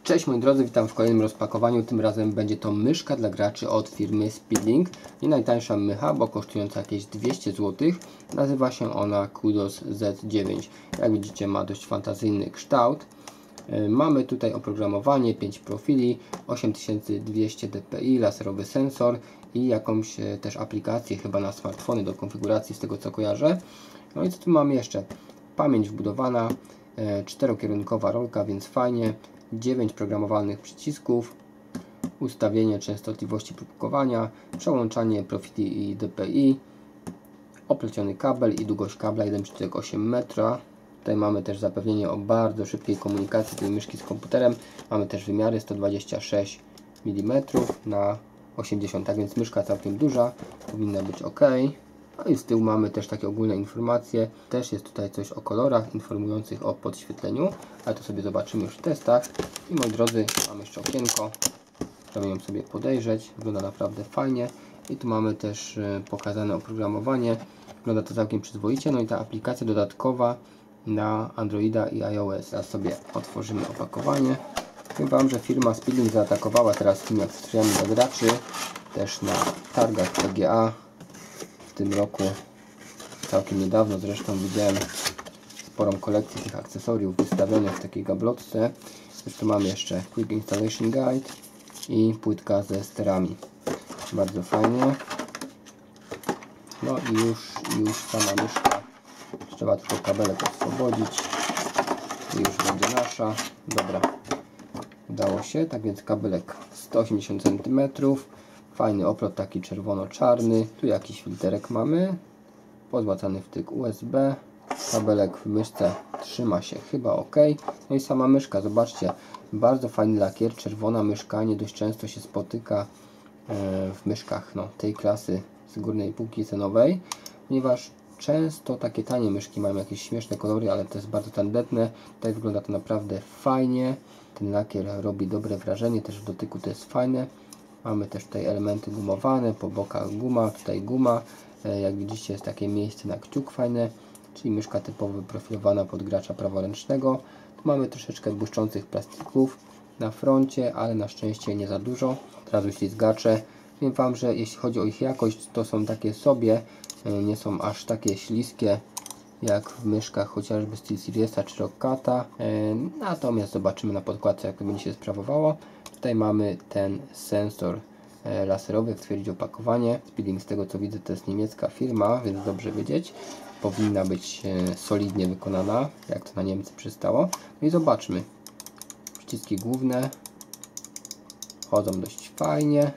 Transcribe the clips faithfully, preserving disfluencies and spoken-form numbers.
Cześć moi drodzy, witam w kolejnym rozpakowaniu. Tym razem będzie to myszka dla graczy od firmy Speedlink. Nie najtańsza mycha, bo kosztująca jakieś dwieście złotych. Nazywa się ona Kudos Z dziewięć. Jak widzicie, ma dość fantazyjny kształt. Mamy tutaj oprogramowanie, pięć profili, osiem tysięcy dwieście dpi, laserowy sensor i jakąś też aplikację chyba na smartfony do konfiguracji, z tego co kojarzę. No i co tu mamy jeszcze? Pamięć wbudowana, czterokierunkowa rolka, więc fajnie. dziewięć programowalnych przycisków, ustawienie częstotliwości próbkowania, przełączanie profili i dpi, opleciony kabel i długość kabla jeden przecinek osiem metra. Tutaj mamy też zapewnienie o bardzo szybkiej komunikacji tej myszki z komputerem. Mamy też wymiary sto dwadzieścia sześć milimetrów na osiemdziesiąt, tak więc myszka całkiem duża, powinna być ok. No i z tyłu mamy też takie ogólne informacje. Też jest tutaj coś o kolorach informujących o podświetleniu, ale to sobie zobaczymy już w testach. I moi drodzy, mamy jeszcze okienko, możemy ją sobie podejrzeć, wygląda naprawdę fajnie. I tu mamy też pokazane oprogramowanie, wygląda to całkiem przyzwoicie. No i ta aplikacja dodatkowa na Androida i iOS. Teraz sobie otworzymy opakowanie. Powiem Wam, że firma Speedlink zaatakowała teraz tymi akcesoriami dla graczy, też na targach P G A. W tym roku, całkiem niedawno zresztą, widziałem sporą kolekcję tych akcesoriów wystawionych w takiej gablotce. Zresztą mamy jeszcze Quick Installation Guide i płytka ze sterami. Bardzo fajnie. No i już, już sama myszka. Trzeba tylko kabelek oswobodzić i już będzie nasza. Dobra, udało się. Tak więc kabelek sto osiemdziesiąt centymetrów. Fajny oplot, taki czerwono-czarny. Tu jakiś filterek mamy. Pozłacany wtyk U S B. Kabelek w myszce trzyma się chyba ok. No i sama myszka, zobaczcie. Bardzo fajny lakier. Czerwona myszka nie dość często się spotyka w myszkach no, tej klasy z górnej półki cenowej. Ponieważ często takie tanie myszki mają jakieś śmieszne kolory, ale to jest bardzo tandetne. Tutaj wygląda to naprawdę fajnie. Ten lakier robi dobre wrażenie. Też w dotyku to jest fajne. Mamy też tutaj elementy gumowane, po bokach guma, tutaj guma. Jak widzicie, jest takie miejsce na kciuk fajne, czyli myszka typowo wyprofilowana pod gracza praworęcznego. Tu mamy troszeczkę błyszczących plastików na froncie, ale na szczęście nie za dużo. Teraz ślizgacze. Wiem Wam, że jeśli chodzi o ich jakość, to są takie sobie, nie są aż takie śliskie jak w myszkach chociażby SteelSeriesa czy Rockata. Natomiast zobaczymy na podkładce, jak to będzie się sprawowało. Tutaj mamy ten sensor laserowy, jak stwierdzić opakowanie. Speedlink, z tego co widzę, to jest niemiecka firma, więc dobrze wiedzieć. Powinna być solidnie wykonana, jak to na Niemcy przystało. No i zobaczmy. Przyciski główne chodzą dość fajnie,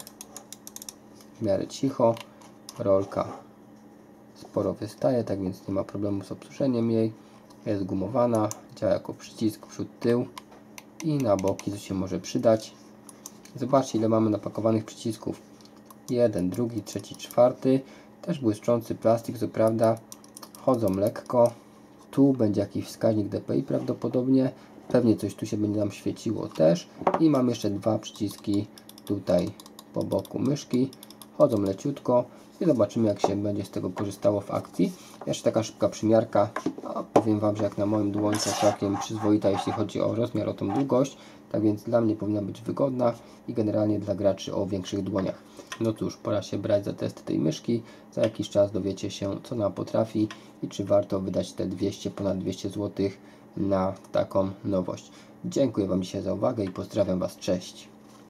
w miarę cicho. Rolka sporo wystaje, tak więc nie ma problemu z obsłużeniem jej. Jest gumowana, działa jako przycisk przód, tył i na boki, co się może przydać. Zobaczcie, ile mamy napakowanych przycisków. Jeden, drugi, trzeci, czwarty. Też błyszczący plastik, co prawda. Chodzą lekko. Tu będzie jakiś wskaźnik dpi prawdopodobnie. Pewnie coś tu się będzie nam świeciło też. I mam jeszcze dwa przyciski tutaj po boku myszki. Chodzą leciutko. I zobaczymy, jak się będzie z tego korzystało w akcji. Jeszcze taka szybka przymiarka. No, powiem Wam, że jak na moim dłońcu całkiem przyzwoita, jeśli chodzi o rozmiar, o tą długość. Tak więc dla mnie powinna być wygodna i generalnie dla graczy o większych dłoniach. No cóż, pora się brać za testy tej myszki. Za jakiś czas dowiecie się, co ona potrafi i czy warto wydać te dwieście, ponad dwieście złotych na taką nowość. Dziękuję Wam dzisiaj za uwagę i pozdrawiam Was. Cześć!